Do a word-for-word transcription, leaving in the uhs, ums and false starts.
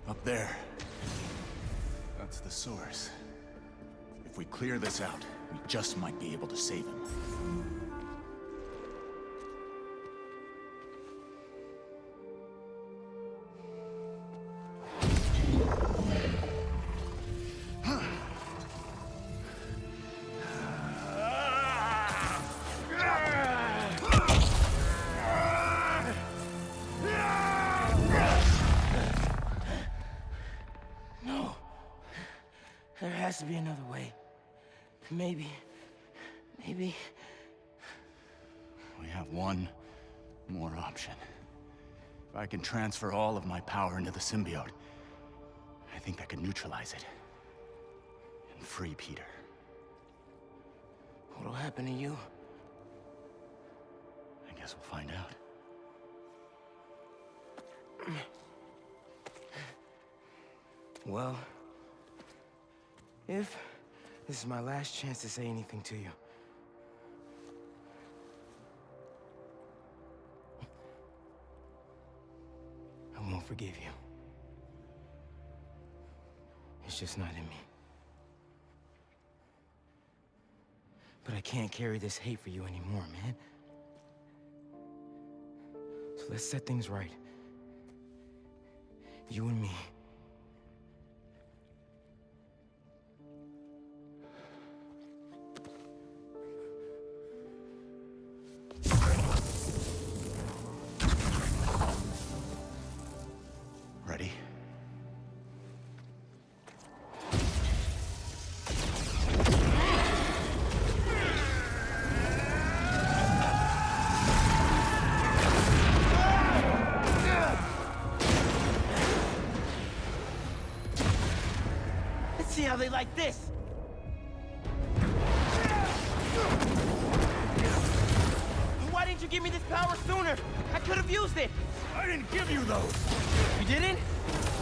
Up there. That's the source. If we clear this out, we just might be able to save him. There has to be another way. Maybe... maybe... We have one more option. If I can transfer all of my power into the symbiote, I think I can neutralize it. And free Peter. What'll happen to you? I guess we'll find out. Well... if this is my last chance to say anything to you, I won't forgive you. It's just not in me. But I can't carry this hate for you anymore, man. So let's set things right. You and me. Ready? Let's see how they like this. Why didn't you give me this power sooner? I could have used it. I didn't give you those! You didn't?